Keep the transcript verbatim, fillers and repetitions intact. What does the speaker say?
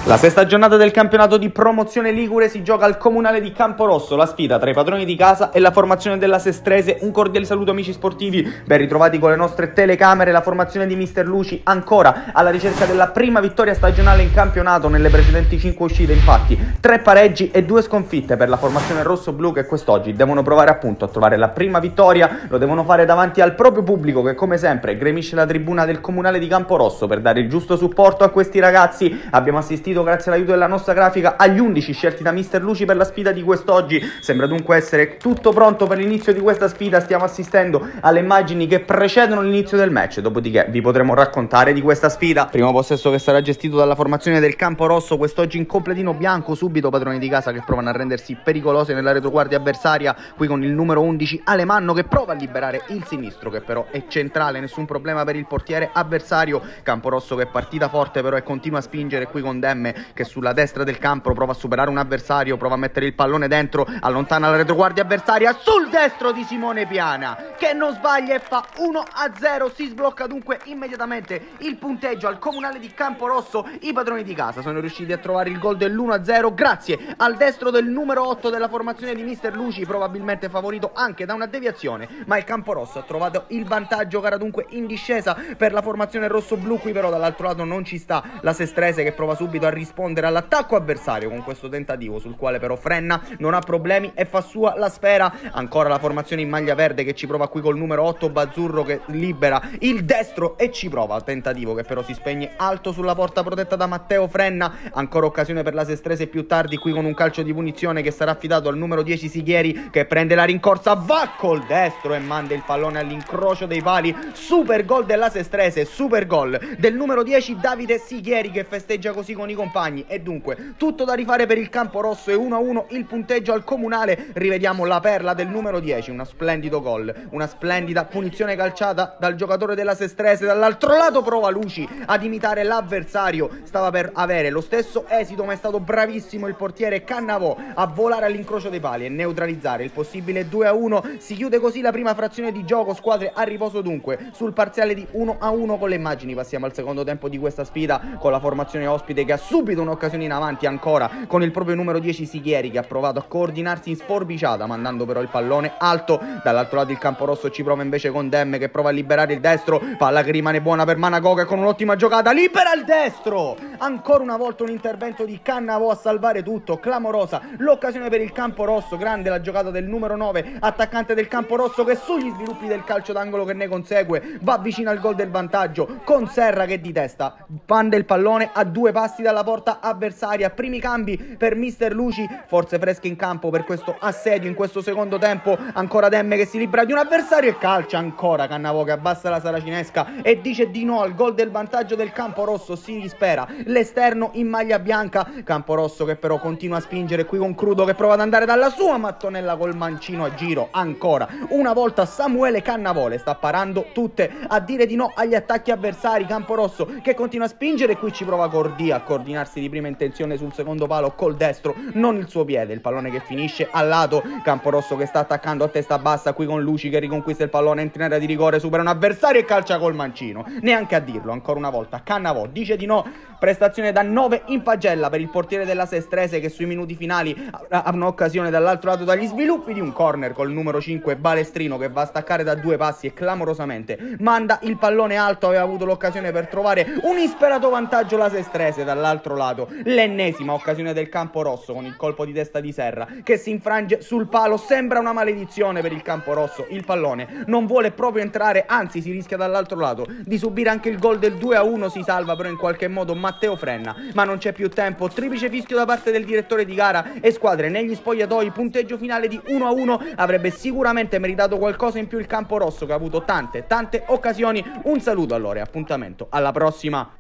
La sesta giornata del campionato di promozione ligure si gioca al comunale di Camporosso, la sfida tra i padroni di casa e la formazione della Sestrese. Un cordiale saluto amici sportivi, ben ritrovati con le nostre telecamere. La formazione di mister Luci ancora alla ricerca della prima vittoria stagionale in campionato. Nelle precedenti cinque uscite infatti tre pareggi e due sconfitte per la formazione rosso-blu, che quest'oggi devono provare appunto a trovare la prima vittoria. Lo devono fare davanti al proprio pubblico, che come sempre gremisce la tribuna del comunale di Camporosso per dare il giusto supporto a questi ragazzi. Abbiamo assistito, grazie all'aiuto della nostra grafica, agli undici scelti da mister Luci per la sfida di quest'oggi. Sembra dunque essere tutto pronto per l'inizio di questa sfida. Stiamo assistendo alle immagini che precedono l'inizio del match, dopodiché vi potremo raccontare di questa sfida. Primo possesso che sarà gestito dalla formazione del Camporosso, quest'oggi in completino bianco. Subito padroni di casa che provano a rendersi pericolosi nella retroguardia avversaria, qui con il numero undici Alemanno che prova a liberare il sinistro, che però è centrale, nessun problema per il portiere avversario. Camporosso che è partita forte però e continua a spingere, qui con Demme che sulla destra del campo prova a superare un avversario, prova a mettere il pallone dentro, allontana la retroguardia avversaria sul destro di Simone Piana, che non sbaglia e fa uno a zero. Si sblocca dunque immediatamente il punteggio al comunale di Camporosso. I padroni di casa sono riusciti a trovare il gol dell'uno a zero grazie al destro del numero otto della formazione di mister Luci, probabilmente favorito anche da una deviazione, ma il Camporosso ha trovato il vantaggio. Gara dunque in discesa per la formazione rosso-blu. Qui però dall'altro lato non ci sta la Sestrese, che prova subito a rispondere all'attacco avversario con questo tentativo, sul quale però Frenna non ha problemi e fa sua la sfera. Ancora la formazione in maglia verde che ci prova qui col numero otto Bazzurro, che libera il destro e ci prova, tentativo che però si spegne alto sulla porta protetta da Matteo Frenna. Ancora occasione per la Sestrese più tardi, qui con un calcio di punizione che sarà affidato al numero dieci Sighieri, che prende la rincorsa, va col destro e manda il pallone all'incrocio dei pali. Super gol della Sestrese, super gol del numero dieci Davide Sighieri, che festeggia così con i compagni. E dunque tutto da rifare per il Camporosso, e uno a uno il punteggio al comunale. Rivediamo la perla del numero dieci, uno splendido gol, una splendida punizione calciata dal giocatore della Sestrese. Dall'altro lato prova Luci ad imitare l'avversario, stava per avere lo stesso esito, ma è stato bravissimo il portiere Cannavò a volare all'incrocio dei pali e neutralizzare il possibile due a uno. Si chiude così la prima frazione di gioco, squadre a riposo dunque sul parziale di uno a uno. Con le immagini passiamo al secondo tempo di questa sfida, con la formazione ospite che ha subito un'occasione in avanti, ancora con il proprio numero dieci Sighieri, che ha provato a coordinarsi in sforbiciata, mandando però il pallone alto. Dall'altro lato il Camporosso ci prova invece con Demme, che prova a liberare il destro, palla che rimane buona per Managoga, con un'ottima giocata libera il destro. Ancora una volta un intervento di Cannavò a salvare tutto, clamorosa l'occasione per il Camporosso. Grande la giocata del numero nove attaccante del Camporosso, che sugli sviluppi del calcio d'angolo che ne consegue va vicino al gol del vantaggio, con Serra che di testa manda il pallone a due passi dalla porta avversaria. Primi cambi per mister Luci, forze fresche in campo per questo assedio in questo secondo tempo. Ancora Demme che si libera di un avversario e calcia ancora Cannavò, che abbassa la saracinesca e dice di no al gol del vantaggio del Camporosso. Si dispera l'esterno in maglia bianca, Camporosso che però continua a spingere, qui con Crudo che prova ad andare dalla sua mattonella col mancino a giro. Ancora una volta Samuele Cannavò le sta parando tutte a dire di no agli attacchi avversari. Camporosso che continua a spingere, qui ci prova Cordia a coordinarsi di prima intenzione sul secondo palo col destro, non il suo piede, il pallone che finisce al lato. Camporosso che sta attaccando a testa bassa, qui con Luci che riconquista il pallone, entra in area di rigore, supera un avversario e calcia col mancino. Neanche a dirlo, ancora una volta Cannavò dice di no. Prestazione da nove in pagella per il portiere della Sestrese, che sui minuti finali ha un'occasione dall'altro lato dagli sviluppi di un corner col numero cinque Balestrino, che va a staccare da due passi e clamorosamente manda il pallone alto. Aveva avuto l'occasione per trovare un insperato vantaggio la Sestrese. Dall'altro lato l'ennesima occasione del Camporosso, con il colpo di testa di Serra che si infrange sul palo. Sembra una maledizione per il Camporosso, il pallone non vuole proprio entrare, anzi si rischia dall'altro lato di subire anche il gol del due a uno. Si salva però in qualche modo Matteo Frenna, ma non c'è più tempo. Triplice fischio da parte del direttore di gara e squadre negli spogliatoi, punteggio finale di uno a uno. Avrebbe sicuramente meritato qualcosa in più il Camporosso, che ha avuto tante tante occasioni. Un saluto allora e appuntamento alla prossima.